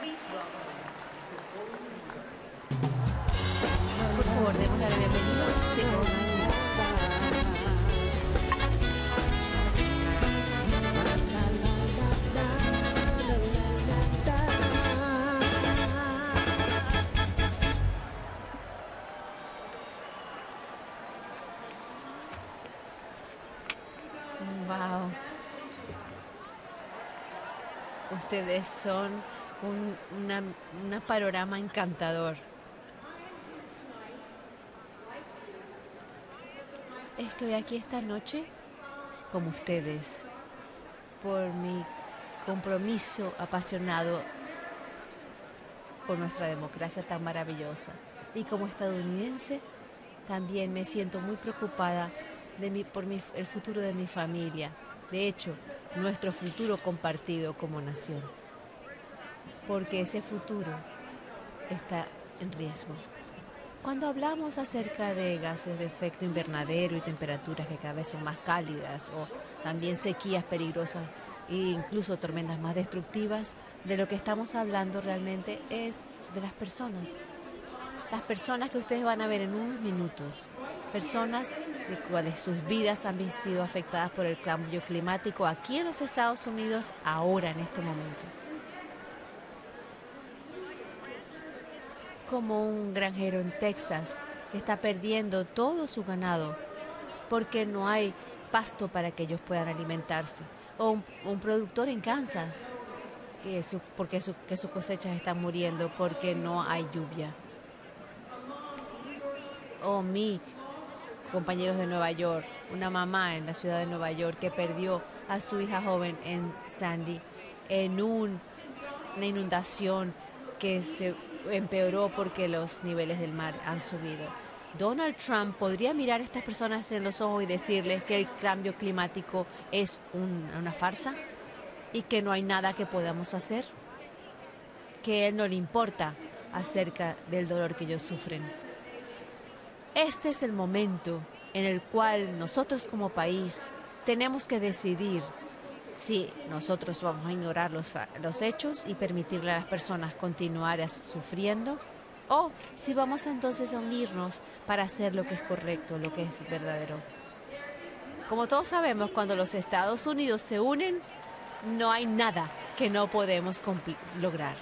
Por favor, demos la bienvenida a Second. Wow. Ustedes son un panorama encantador. Estoy aquí esta noche, como ustedes, por mi compromiso apasionado con nuestra democracia tan maravillosa. Y como estadounidense, también me siento muy preocupada por el futuro de mi familia. De hecho, nuestro futuro compartido como nación. Porque ese futuro está en riesgo. Cuando hablamos acerca de gases de efecto invernadero y temperaturas que cada vez son más cálidas, o también sequías peligrosas e incluso tormentas más destructivas, de lo que estamos hablando realmente es de las personas. Las personas que ustedes van a ver en unos minutos. Personas de cuales sus vidas han sido afectadas por el cambio climático aquí en los Estados Unidos, ahora, en este momento. Como un granjero en Texas que está perdiendo todo su ganado porque no hay pasto para que ellos puedan alimentarse. O un productor en Kansas que sus cosechas están muriendo porque no hay lluvia. O compañeros de Nueva York, una mamá en la ciudad de Nueva York que perdió a su hija joven en Sandy en una inundación que se empeoró porque los niveles del mar han subido. Donald Trump podría mirar a estas personas en los ojos y decirles que el cambio climático es una farsa y que no hay nada que podamos hacer, que a él no le importa acerca del dolor que ellos sufren. Este es el momento en el cual nosotros como país tenemos que decidir si nosotros vamos a ignorar los hechos y permitirle a las personas continuar sufriendo, o si vamos entonces a unirnos para hacer lo que es correcto, lo que es verdadero. Como todos sabemos, cuando los Estados Unidos se unen, no hay nada que no podemos lograr.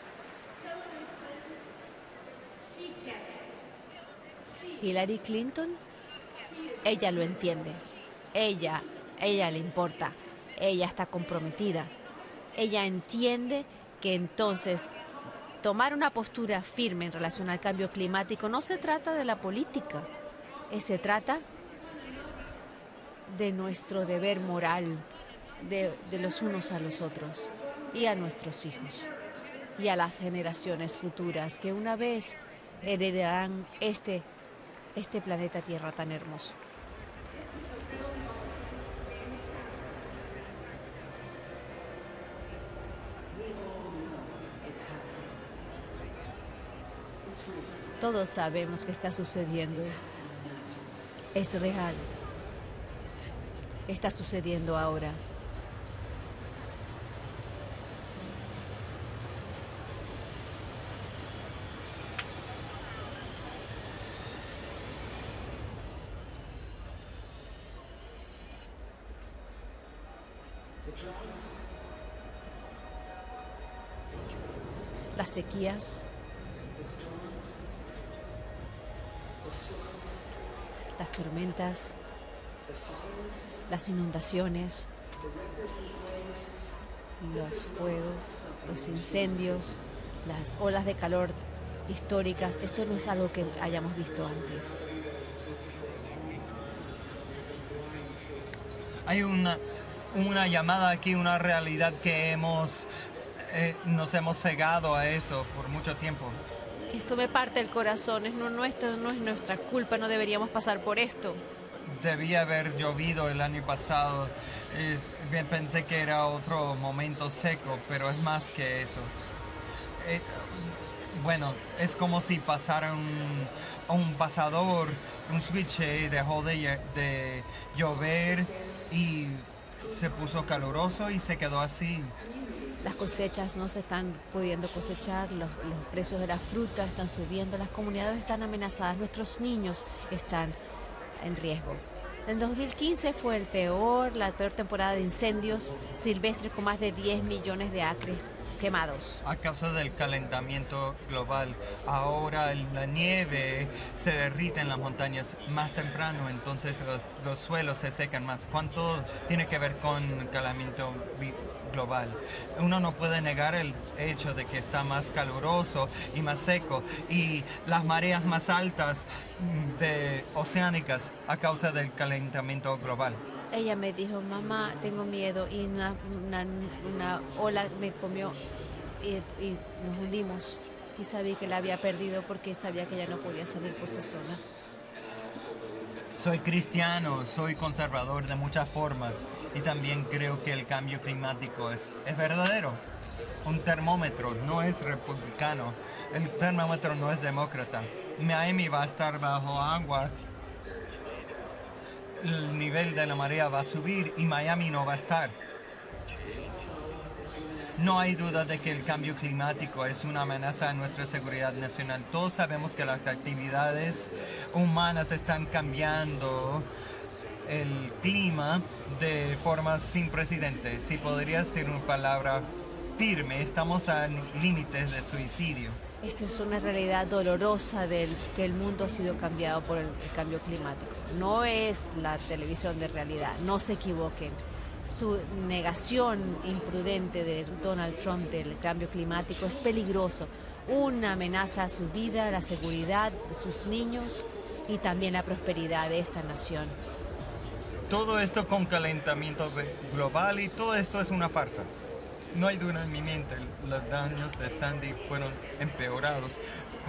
Hillary Clinton, ella lo entiende, ella le importa, ella está comprometida, ella entiende que entonces tomar una postura firme en relación al cambio climático no se trata de la política, se trata de nuestro deber moral, de los unos a los otros y a nuestros hijos y a las generaciones futuras que una vez heredarán este planeta Tierra tan hermoso. Todos sabemos que está sucediendo. Es real. Está sucediendo ahora. Las sequías, las tormentas, las inundaciones, los fuegos, los incendios, las olas de calor históricas. Esto no es algo que hayamos visto antes. Hay una llamada aquí, una realidad que nos hemos cegado a eso por mucho tiempo. Esto me parte el corazón, no es nuestra culpa, no deberíamos pasar por esto. Debía haber llovido el año pasado. Pensé que era otro momento seco, pero es más que eso. Bueno, es como si pasara un pasador, un switch, dejó de llover y se puso caluroso y se quedó así. Las cosechas no se están pudiendo cosechar, los precios de la fruta están subiendo, las comunidades están amenazadas, nuestros niños están en riesgo. En 2015 fue la peor temporada de incendios silvestres con más de 10 millones de acres quemados. A causa del calentamiento global, ahora la nieve se derrite en las montañas más temprano, entonces los suelos se secan más. ¿Cuánto tiene que ver con el calentamiento global? Uno no puede negar el hecho de que está más caluroso y más seco, y las mareas más altas oceánicas a causa del calentamiento global. Ella me dijo, mamá, tengo miedo, y una ola me comió y nos hundimos, y sabía que la había perdido porque sabía que ella no podía salir por sí sola. Soy cristiano, soy conservador de muchas formas, y también creo que el cambio climático es verdadero. Un termómetro no es republicano, el termómetro no es demócrata. Miami va a estar bajo agua, el nivel de la marea va a subir y Miami no va a estar. No hay duda de que el cambio climático es una amenaza a nuestra seguridad nacional. Todos sabemos que las actividades humanas están cambiando el clima de formas sin precedentes. Si podría ser una palabra firme, estamos a límites de suicidio. Esta es una realidad dolorosa que el mundo ha sido cambiado por el cambio climático. No es la televisión de realidad, no se equivoquen. Su negación imprudente de Donald Trump del cambio climático es peligroso, una amenaza a su vida, a la seguridad de sus niños y también la prosperidad de esta nación. Todo esto con calentamiento global, y todo esto es una farsa. No hay duda en mi mente, los daños de Sandy fueron empeorados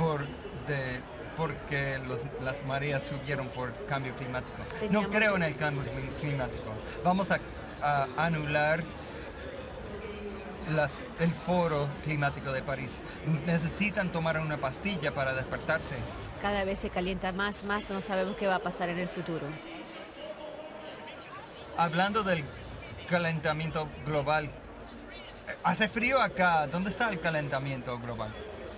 porque las mareas subieron por cambio climático. No creo en el cambio climático. Vamos a anular el foro climático de París. Necesitan tomar una pastilla para despertarse. Cada vez se calienta más, no sabemos qué va a pasar en el futuro. Hablando del calentamiento global, hace frío acá. ¿Dónde está el calentamiento global?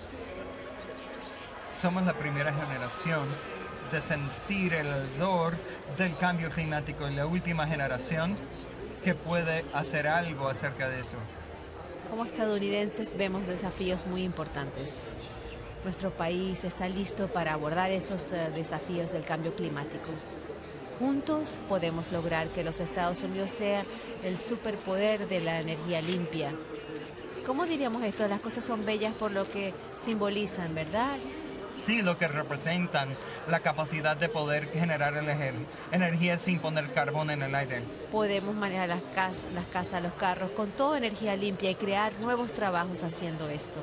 Somos la primera generación de sentir el dolor del cambio climático y la última generación que puede hacer algo acerca de eso. Como estadounidenses vemos desafíos muy importantes. Nuestro país está listo para abordar esos desafíos del cambio climático. Juntos podemos lograr que los Estados Unidos sea el superpoder de la energía limpia. ¿Cómo diríamos esto? Las cosas son bellas por lo que simbolizan, ¿verdad? Sí, lo que representan la capacidad de poder generar energía sin poner carbón en el aire. Podemos manejar las casas, los carros con toda energía limpia y crear nuevos trabajos haciendo esto.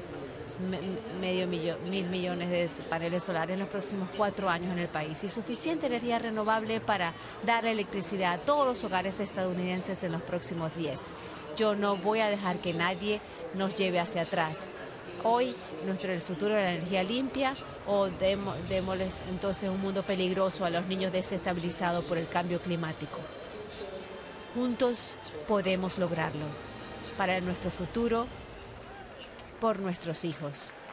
Mil millones de paneles solares en los próximos 4 años en el país y suficiente energía renovable para dar electricidad a todos los hogares estadounidenses en los próximos 10. Yo no voy a dejar que nadie nos lleve hacia atrás. Hoy, el futuro de la energía limpia, o démosles entonces un mundo peligroso a los niños desestabilizados por el cambio climático. Juntos podemos lograrlo para nuestro futuro, por nuestros hijos.